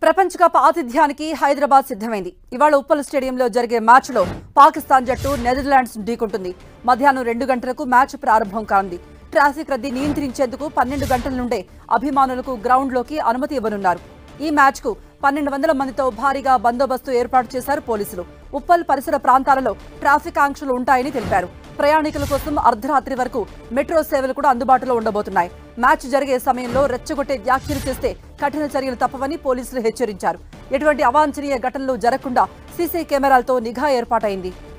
ప్రపంచ కప్ ఆతిథ్యానికి హైదరాబాద్ సిద్ధమైంది. ఇవాళ ఉప్పల్ స్టేడియంలో జరిగే మ్యాచ్లో పాకిస్తాన్ జట్టు నెదర్లాండ్స్ ఢీకొంటుంది. మధ్యాహ్నం 2 గంటలకు మ్యాచ్ ప్రారంభం కానుంది. ట్రాఫిక్ రద్దీ నియంత్రించేందుకు 12 గంటల నుండే అభిమానులకు గ్రౌండ్లోకి అనుమతి ఇవ్వనున్నారు. ఈ మ్యాచ్కు 1200 మందితో భారీగా బందోబస్తు ఏర్పాటు చేశారు పోలీసులు. ఉప్పల్ పరిసర ప్రాంతాలలో ట్రాఫిక్ ఆంక్షలు ఉంటాయని తెలిపారు. ప్రయాణికుల కోసం అర్ధరాత్రి వరకు మెట్రో సేవలు కూడా అందుబాటులో ఉండబోతున్నాయి. మ్యాచ్ జరిగే సమయంలో రెచ్చగొట్టే వ్యాఖ్యలు చేస్తే కఠిన చర్యలు తప్పవని పోలీసులు హెచ్చరించారు. ఎటువంటి అవాంఛనీయ ఘటనలు జరగకుండా సీసీ కెమెరాలతో నిఘా ఏర్పాటైంది.